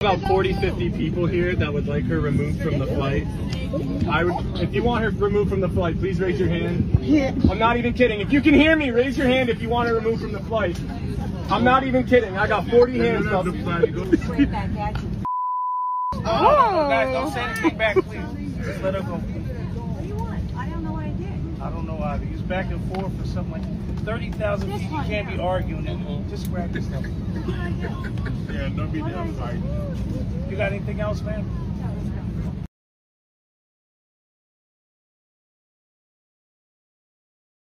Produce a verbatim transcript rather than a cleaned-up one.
About forty, fifty people here that would like her removed from the flight. I would, if you want her removed from the flight, please raise your hand. I'm not even kidding. If you can hear me, raise your hand if you want her removed from the flight. I'm not even kidding. I got forty hands up. Oh, guys, don't say anything back, please. Just let her go. What do you want? I don't know what I did. I don't know either. He's back and forth for something like thirty thousand feet. You can't be arguing. And just grab this stuff. Yeah, don't be that fight. You got anything else, man?